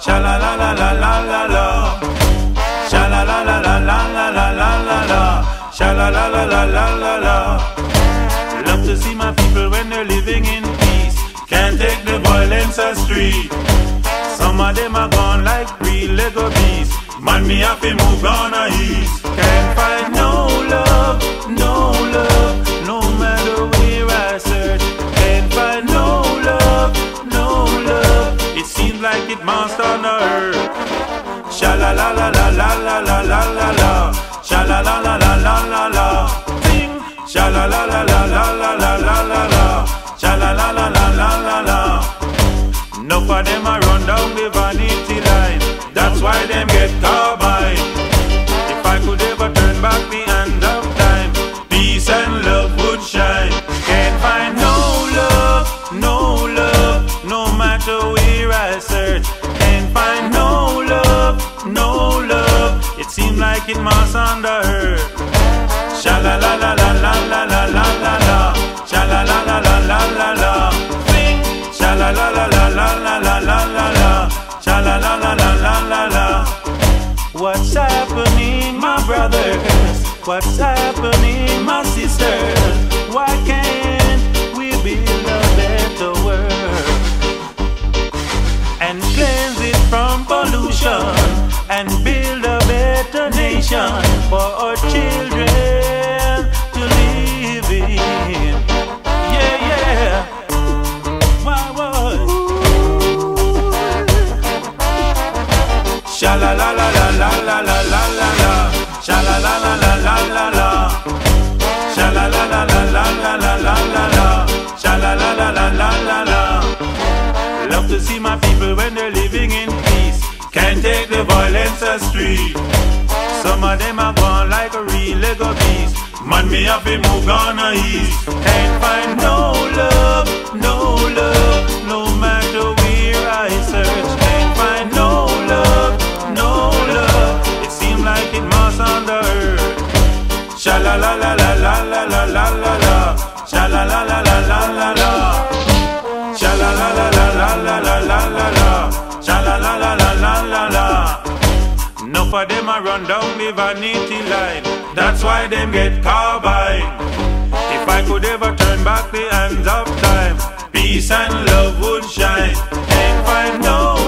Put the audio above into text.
Sha la la la la la la la. Sha la la la la la la la la la la. Sha la la la la la la la. Love to see my people when they're living in peace. Can't take the violence a street. Some of them are gone like real Lego bees. Man, me have to move on a east. Can't find no love, no love, no matter where I search. Can't find no love, no love. It seems like it must on the earth. Sha la la la la la la la la la la. Sha la la la la la la la. Sing. Sha la la la la la la la la la la. Sha la la la la la la la. Enough of them a run down the vanity line. That's why them get carbine. If I could ever turn back the hand of time, peace and love would shine. Can't find no love, no love, no matter where I search. Can't find no love, no love. It seems like it must on the earth. Sha la la la la la la la la la la. Sha la la la la la la la. Sing. Sha la la la la la la la la la la. Sha la la la la la la la. What's happening, my brothers? What's happening, my sisters? Why can't we build a better world and cleanse it from pollution and build a better nation for our children to live in? Yeah, yeah. Why was? Sha la la la la la la la la la la. Sha la la la la la la la. Sha la la la la la la la la la la. Sha la la la la la la la. Love to see my people when they're living in peace. Can't take the violence a street. Some of them are gone like a real Lego bees. Man, me have to move on a east. Can't find no love, no love, no matter where I search. Can't find no love, no love. It seems like it must on the earth. Sha la la la la la la la la la la. Sha la la la la la la la. Sha la la la la la la la la la la. Sha la la la la la la la. Enough of them a run down the vanity line. That's why them get carbine. If I could ever turn back the hands of time, peace and love would shine. Can't find no